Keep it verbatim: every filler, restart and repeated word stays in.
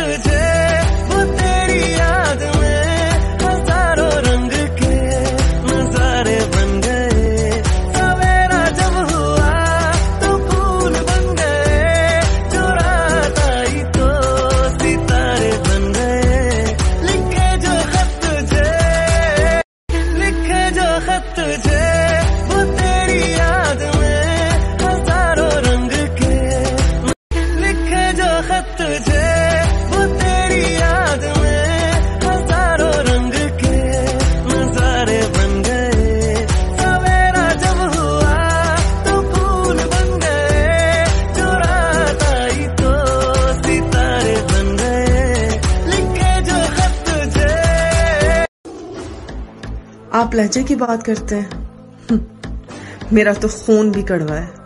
तुझे, वो तेरी याद में हजारों रंग के नजारे बन गए। सवेरा जब हुआ तो फूल बन गए, जो रात आई तो सितारे बन गए। लिखे जो खत तुझे, लिखे जो खत तुझे, वो तेरी याद में हजारों रंग के। लिखे जो खत तुझे, वो तेरी याद में हजारों रंग के नजारे बन गए। सवेरा जब हुआ तो फूल बन गए, जो रात आई तो सितारे बन गए। लिखे जो खत तुझे। आप लहजे की बात करते हैं, मेरा तो खून भी कड़वा है।